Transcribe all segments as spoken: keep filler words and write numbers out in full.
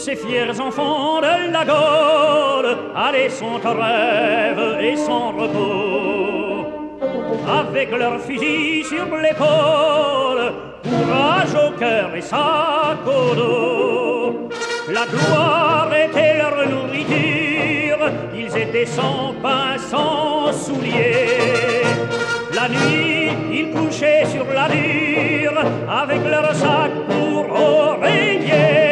ces fiers enfants de la Gaule allaient sans rêve et sans repos, avec leurs fusils sur l'épaule, courage au cœur et sac au dos. La gloire était leur nourriture, ils étaient sans pain, sans souliers. La nuit, ils couchaient sur la dure, avec leur sac pour oreiller.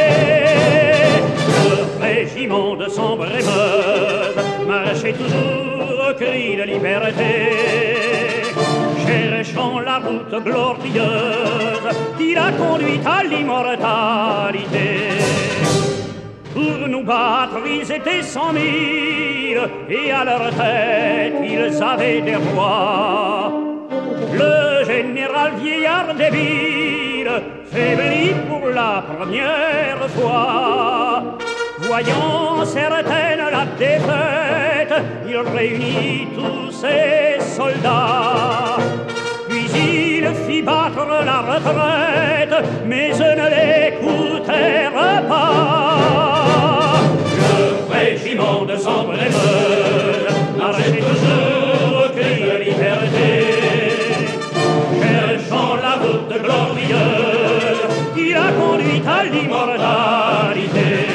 Le régiment de Sambre et Meuse marchait toujours au cri de liberté, cherchant la route glorieuse qui l'a conduit à l'immortalité. Pour nous battre, ils étaient cent mille, et à leur tête, ils avaient des rois. Le général vieillard débile, faibli pour la première fois, voyant certaine la défaite, il réunit tous ses soldats. Puis il fit battre la retraite, mais eux ne l'écoutèrent pas. Le régiment de Sambre et Meuse marchait toujours au cri de liberté, cherchant la route glorieuse qui l'a conduit à l'immortalité.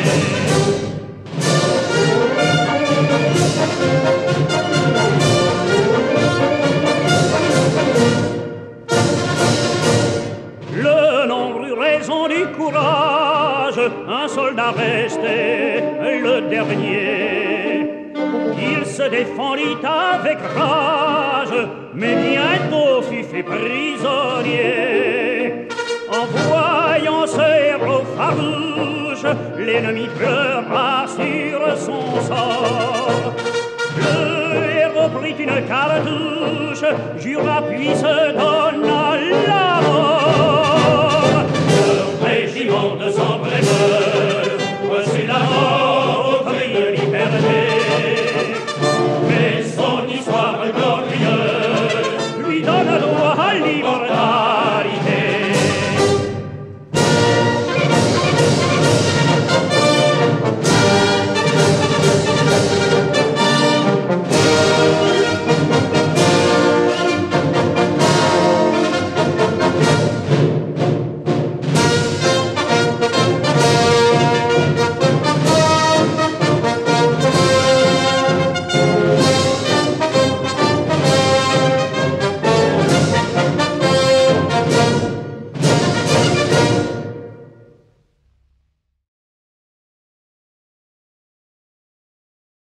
Le nombre eut raison du courage, un soldat restait le dernier. Il se défendit avec rage, mais bientôt fut fait prisonnier. En voyant ce héros farouche, l'ennemi pleura sur son sort. Le héros prit une cartouche, jura puis se donna la mort. Le régiment de Sambre et